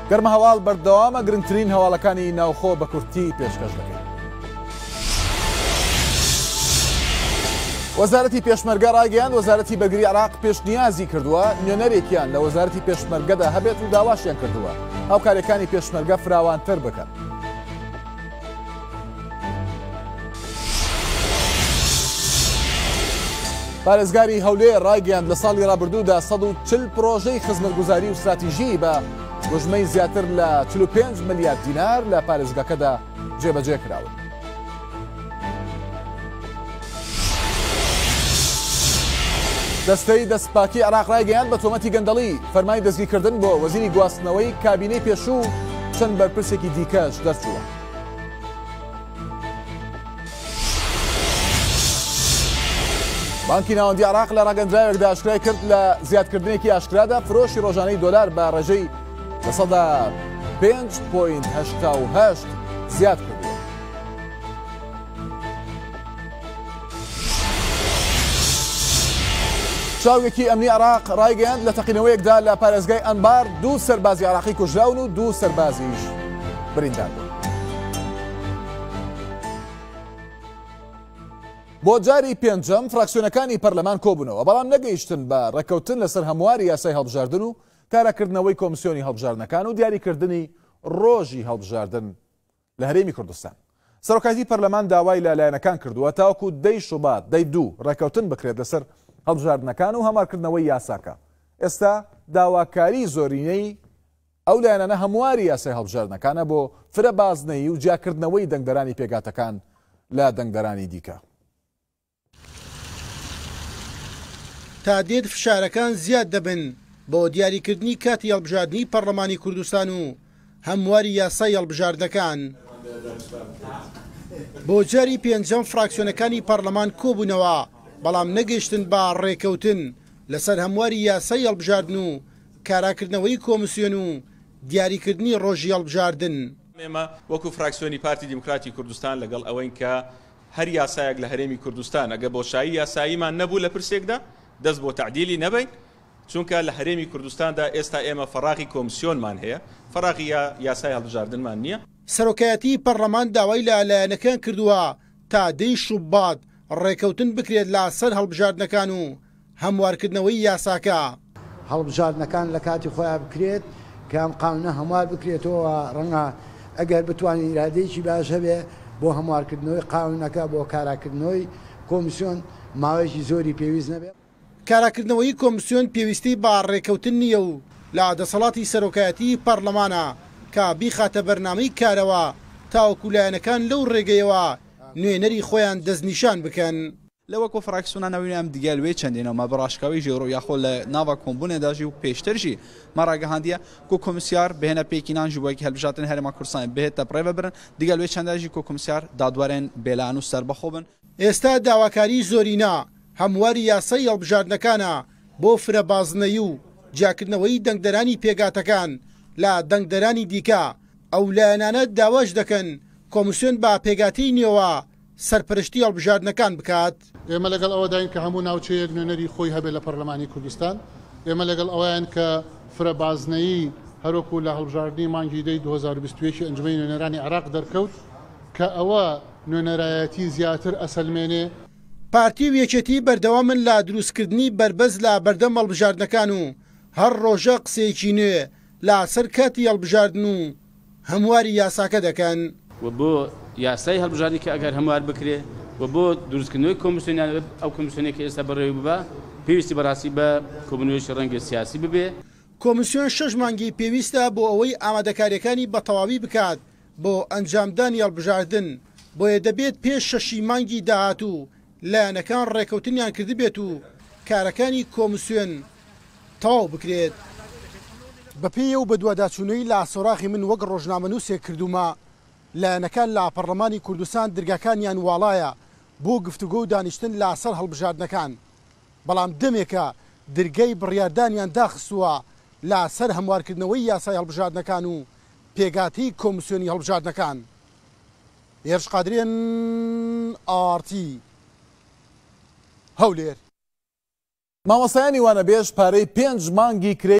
گەرمە هەواڵ بەردەوامە گرنگترین هەواڵەکانی ناوخۆ بە کورتی پێشکەش دەکەین. وەزارەتی پێشمەرگە ڕایگەیاند وەزارەتی بەرگری عێراق پێشنیازی کردووە نوێنەرێکیان لە وەزارەتی پێشمەرگەدا هەبێت و داواشیان کردووە هاوکاریەکانی پێشمەرگە فراوانتر بکەن. پارێزگاری هەولێر ڕایگەیاند لە ساڵی ڕابردوودا 140 پرۆژەی خزمەتگوزاری و استراتیژی بە دۆژمەی زیاتر لە 45 ملیارد دینار لە پارێزگاکەدا جێبەجێ کراون. دەستەی دەستپاکی عێراق ڕایگەیاند بە تۆمەتی گەندەڵی فەرمانی دەستگیرکردن بۆ وەزیری گواستنەوەی کابینەی پێشوو چەند بەرپرسێکی دیکەش دەرچووە. بانکی ناوەندی عێراق لە ڕاگەندراوێکدا ئاشکرای کرد لە زیادکردنێکی ئاشکرادا فرۆشی ڕۆژانەی دۆلار بە ڕێژەی 5.88 زیاد کردووە. چاوێکی ئەمنی عێراق ڕایگەیاند لە تەقینەوەیەکدا لە پارێزگای ئەنبار 2 سەربازی عێراقی کوژراون و 2 سەربازیش بریندار بوون. بۆ جاری پێنجەم فراکسیۆنەکانی پەرلەمان کۆبوونەوە بەڵام نەگەیشتن بە ڕێکەوتن لەسەر هەمواری یاسای هەڵبژاردن و کاراکردنەوەی کۆمسیۆنی هەڵبژاردنەکان و دیاریکردنی ڕۆژی هەڵبژاردن لە هەرێمی کوردستان. سەرۆکایەتی پەرلەمان داوای لەلایەنەکان کردووە تاوەکو 10 شوبات 2 ڕێکەوتن بکرێت لەسەر هەڵبژاردنەکان و هەمارکردنەوەی یاساکە. ئێستا داواکاری زۆرینەی ئەو لایەنانە هەمواری یاسای هەڵبژاردنەکانە بۆ فرەبازنەی و جیاکردنەوەی دەنگدەرانی پێگاتەکان لە دەنگدەرانی دیکە. تا دێت فشارەکان زیاد دەبن بۆ دیاریکردنی کاتی هەڵبژاردنی پەرلەمانی کوردستان و هەمواری یاسای هەڵبژاردنەکان. بۆ جاری پێنجەم فراکسیۆنەکانی پەرلەمان کۆبوونەوە بەڵام نەگەیشتن بە ڕێکەوتن لەسەر هەمواری یاسای هەڵبژاردن و کاراکردنەوەی کۆمسیۆن و دیاریکردنی ڕۆژی هەڵبژاردن. ئێمە وەکو فراکسیۆنی پارتی دیموکراتی کوردستان لەگەڵ ئەوەین کە هەر یاسایەک لە هەرێمی کوردستان ئەگە بۆشایی یاساییمان نەبوو لە پرسێکدا دەست بۆ تعدیلی نەبین چونکە لە هەرێمی کوردستاندا ئێستا ئێمە فەراغی کۆمسیۆنمان هەیە فەراغی یاسای هەڵبژاردنمان نییە. سەرۆکایەتی پەرلەمان داوای لەلایەنەکان کردووە تا 10 شوبات ڕێکەوتن بکرێت لە سەر هەڵبژاردنەکان و هەموارکردنەوەی یاساکە. هەڵبژاردنەکان لە کاتی خۆیان بکرێت کە ئەم قانونە هەموار بکرێتەوە ڕەنگە ئەگەر بتوانین ئیرادەیەکی باش هەبێ بۆ هەموارکردنەوەی قانونەکە بۆ کاراکردنەوەی کۆمسیۆن ماوەیەکی زۆری پێویست نەبێت. کاراکردنەوەی کۆمسیۆن پێویستی بە ڕێکەوتن نییە و لە دەسەڵاتی سەرۆکایەتی پەرلەمانە کە بیخاتە بەرنامەی کارەوە تاوەکو لایەنەکان لەو ڕێگەیەوە نوێنەری خۆیان دەستنیشان بکەن. لەوەکو فراکسیۆنانەوەیان دیگەلوێ چەندێنەوە بەڕاشکاوی ژێڕۆ یاخۆ لە ناوە کۆمبوونێداژی و پێشترژی مەڕاگەهاندیە کو کۆمسیار بهێنە پێکینان ژوبۆیەکی هەڵبژاردنی هەرێما کوردستان بهێتە پڕێوە برن دیگەلوێ چەنداژی کو کۆمسیار دادوارێن بێلان و سەربەخۆ بن. ئێستا داواکاری زۆرینە هەمواری یاسای هەڵبژاردنەکانە بۆ فرەبازنەی و جیاکردنەوەی دەنگدەرانی پێگاتەکان لە دەنگدەرانی دیکە ئەو لایەنانە داواش دەکەن کۆمسیۆن بە پێگاتی نێوە سەرپەرشتی هەڵبژاردنەکان بکات. ئێمە لەگەڵ ئەوەداین کە هەموو ناوچەیەک نوێنەری خۆی هەبێت لە پەرلەمانی کوردستان. ئێمە لەگەڵ ئەویان کە فرەبازنەیی هەروەکو لە هەڵبژاردننی مانگی دەی 2021 ئەنجومەی نوێنەرانی عێراق دەرکەوت کە ئەوە نوێنەرایەتی زیاتر ئەسەلمێنێ. پارتی و یەکێتی بەردەوامن لە دروستکردنی بربەز لە بەردەم هەڵبژاردنەکان و هەر ڕۆژە قسەیەکی نوێ لە سەر کاتی هەڵبژاردن و هەمواری یاساکە دەکەن. و بۆ یاسای هەڵبژاردنی کە ئەگەر هەموار بکرێ و بۆ دروستکردنەوەی کۆمسیۆنیان ئەو کۆمسیۆنێکی ئێستا بەڕێوە ببە پێویستی بەڕاستی بە کۆبوونەوەیەکی ڕەنگە سیاسی ببێ. کۆمسیۆن 6 مانگی پێویستە بۆ ئەوەی ئامادەکاریەکانی بەتەواوی بکات بۆ ئەنجامدانی هەڵبژاردن بۆیە دەبێت پێش 6 مانگی داهاتوو لایەنەکان ڕێکەوتنیان کردبێت و کارەکانی کۆمسیۆن تەواو بکرێت. بەپێیە و بە دوواداچوونەی لە سۆراخی من وەک ڕۆژنامەنووسێک کردومە لایەنەکان لە پەرلەمانی کوردستان دەرگاکانیان واڵایە بۆ گفتوگۆ و دانیشتن لە سەر هەڵبژاردنەکان بەڵام دەمێکە دەرگای بڕیاردانیان داخستووە لە سەر هەموارکردنەوەی یاسای هەڵبژاردنەکان و پێگاتی کۆمسیۆنی هەڵبژاردنەکان. هێرش قادرێن ئارتی هەولێر. مامۆستایانی وانەبێژ پارەی 5 مانگی کرێ